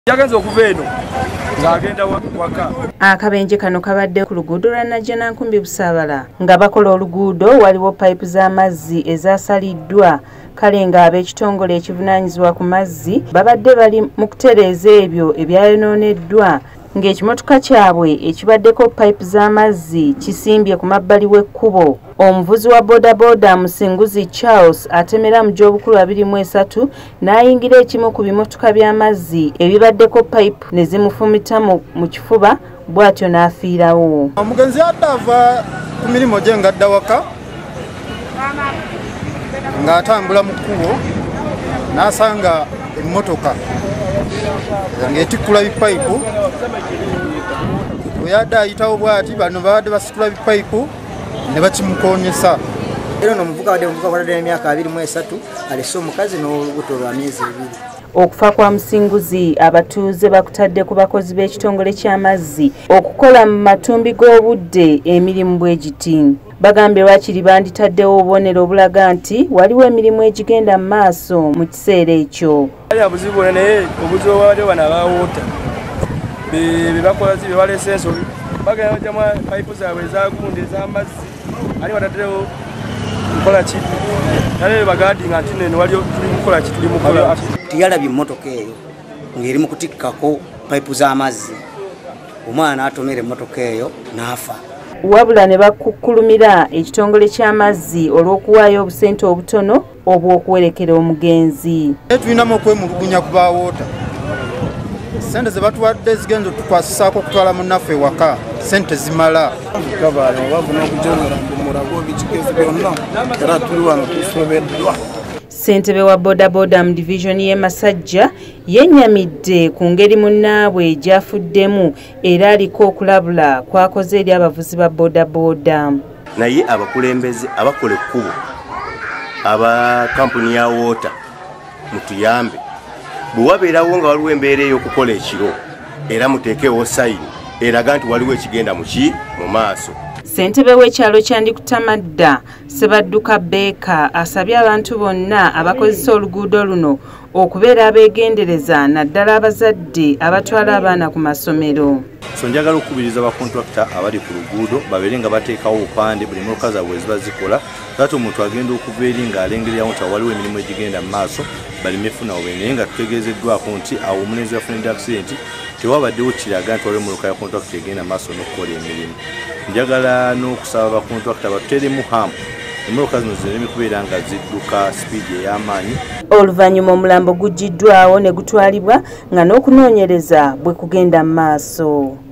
Yagenze okuva eno ng'agenda waka. Akabenje kano kabadde ku luguudo lwa Najjanankumbi Busabaala nga bakola oluguudo waliwo payipu z'amazzi ezasaliddwa kale ng'ab'ekitongole ekivunaanyizibwa ku mazzi babadde bali mu kutereeza ebyo ebyayonooneddwa ng'ekimotoka kyabwe ekibaddeko payipu z'amazzi kisimbye ku mabbali w'ekkubo. Omuvuzi wa bodaboda Musinguzi Charles atemera mu gy'obukulu 23 n'ayingira ekimu ku bimotoka by'amazzi ebibaddeko payipu ne zimufumita mu kifuba bw'atyo n'afiirawo. Omugenzi ava ku mirimu gye ng'adda waka ng'atambula mu kkubo n'asanga emmotoka ng'etikkula bipayipu. Bwe yadde ayitawo bw'ati bano babadde basitula bipayipu ne bakimukoonyesa. Era ono omuvubuka abadde n'emyaka 23 alese omukazi n'olubuto lwa myezi 2. Okufa kwa Musinguzi abatuuze bakutadde ku bakozi b'ekitongole ky'amazzi okukola mu matumbi g'obudde emirimu bwe giti. Bagambye lwakiri banditaddewo obubonero obulaga nti waliwo emirimu egigenda mu maaso mu kiseera ekyo. Ali abuzibu naye obuzibu bwabadde bano abawoota be bakola zi be balese ensobi bagenda bajjamu payipu zaabwe ezagunda ez'amazzi ali bataddewo kukola ki naye bagadinga nti neno waliyo tuli kukola ki tuli mukola tiyalabye emmotoka eyo ng'eri mu kutikkako payipu z'amazzi omwana n'atomera emmotoka eyo n'afa. Wabula ne bakukkulumira ekitongole ky'amazzi olw'okuwaayo obusente obutono obw'okuwerekera omugenzi. Tulinamu okwemulugunya ku bawoota. Sente ze batuwadde zigenza otukwasisaako okutwala munnaffe ewaka sente zimala. Ssentebe wa bodaboda mu divisioni y'e Masajja yennyamidde ku ngeri munnaabwe gy'afuddemu era aliko okulabula kwakoze eri abavuzi ba bodaboda. Naye abakulembeze abakola ekkubo aba kampuni ya woota mutuyambe bwe wabeerawo nga waliwo embeera ey'okukola ekiro era muteekewo sayini eraga nti waliwo ekigenda mu maaso. Ssentebe w'ekyalo kya Ndikutamadda Sebadduka Beeka asabye abantu bonna abakozesa oluguudo luno okubeera abeegendereza naddala abazadde abatwala abaana ku masomero. So njagala okukubiriza abakontrakita abali ku luguudo babeere nga bateekawo obupande buli mmotoka zaabwe ziba zikola kati omuntu agenda okuva eri ng'alengererawo nti waliwo emirimu egigenda mu maaso baleme funa obwene nga tutegeezeddwako nti awo omulenzi yafunidde aksidenti tewabaddewo kiraga nti waliwo emmotoka ya kontrakita egenda mu maaso n'okukola emirimu. Njagala n'okusaba abakontrakita batuteeremu hamu emmotoka zino zireme kubeera nga zidduka sipiidi ey'amaanyi. Oluvannyuma omulambo guggiddwawo ne gutwalibwa nga n'okunoonyereza bwe kugenda mu maaso.